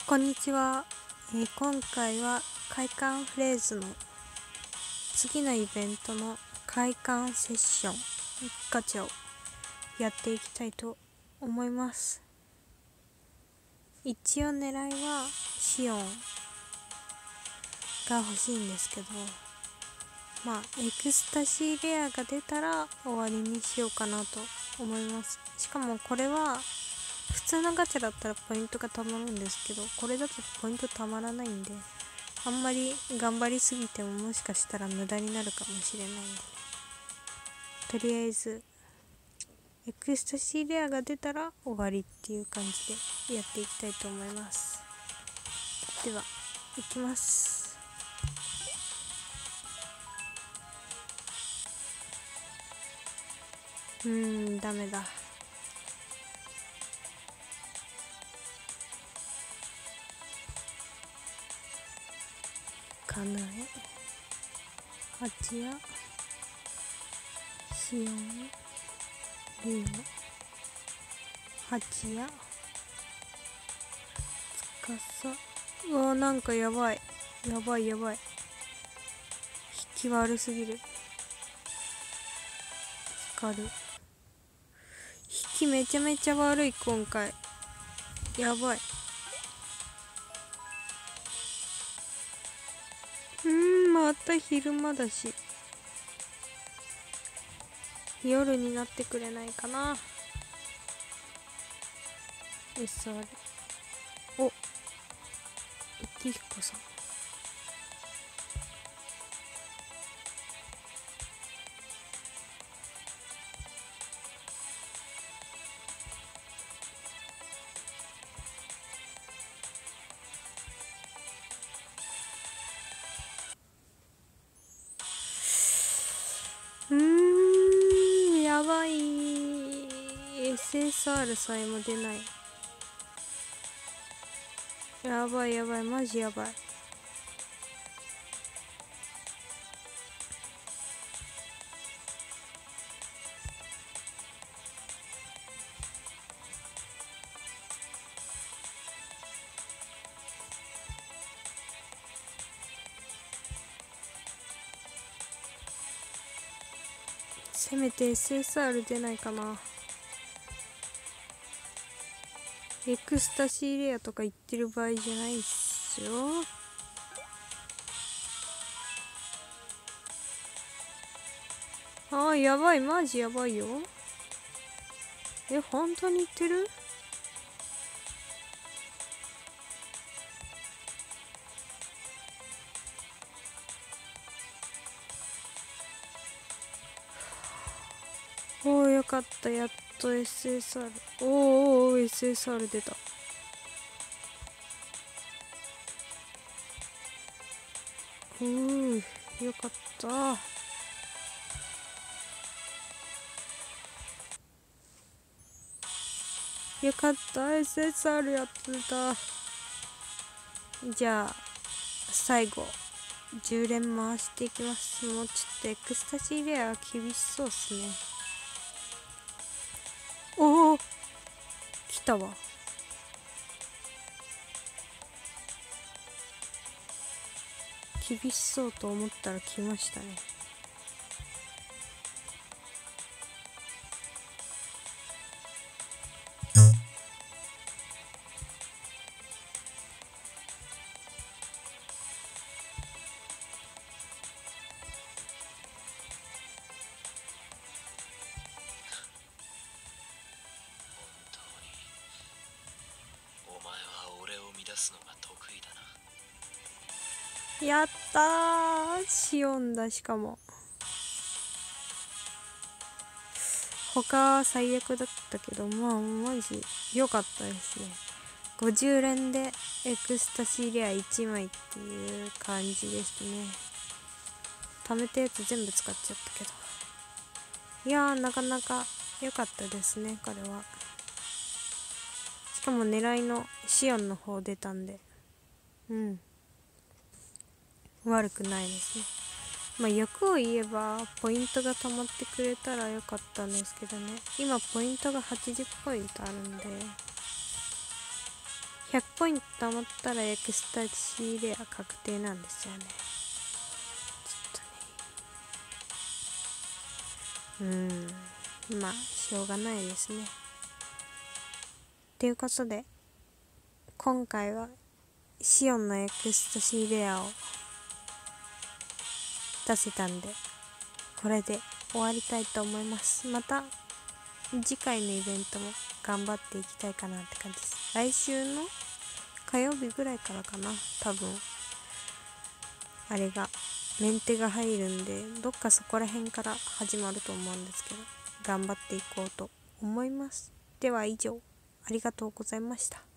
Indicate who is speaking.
Speaker 1: こんにちは。今回は快感フレーズの次のイベントの快感セッションガチャをやっていきたいと思います。一応狙いはシオンが欲しいんですけど、エクスタシーレアが出たら終わりにしようかなと思います。しかもこれは普通のガチャだったらポイントがたまるんですけど、これだとポイントたまらないんで、あんまり頑張りすぎてももしかしたら無駄になるかもしれないんでね。とりあえずエクスタシーレアが出たら終わりっていう感じでやっていきたいと思います。では行きます。ダメだ。かなえ、ハチヤ、シオン、リオ、ハチヤ、つかさ。うわ、なんかやばい。やばい。引き悪すぎる。光る。引きめちゃめちゃ悪い今回。やばい。また昼間だし。夜になってくれないかな。SR。お、幸彦さん。やばい。SSR さえも出ない。やばい、マジやばい。せめて SSR 出ないかな。エクスタシーレアとか言ってる場合じゃないっすよ。やばい、マジやばいよ。本当に言ってる？よかった、やっと SSR。SSR 出た。よかった。よかった、SSR やってた。じゃあ最後10連回していきます。もうちょっとエクスタシーレア厳しそうっすね。来たわ。厳しそうと思ったら来ましたね。やったー、シオンだ。しかも他は最悪だったけど、マジ良かったですね。50連でエクスタシーレア1枚っていう感じですね。貯めたやつ全部使っちゃったけど、いやー、なかなか良かったですね、これは。しかも狙いのシオンの方出たんで、悪くないですね。欲を言えばポイントが溜まってくれたらよかったんですけどね。今ポイントが80ポイントあるんで、 100ポイント貯まったらエクスタシーレア確定なんですよね。まあしょうがないですね。ということで今回はシオンのエクスタシーレアを出せたんで、これで終わりたいと思います。また次回のイベントも頑張っていきたいかなって感じです。来週の火曜日ぐらいからかな、多分あれがメンテが入るんで、どっかそこら辺から始まると思うんですけど、頑張っていこうと思います。では以上、ありがとうございました。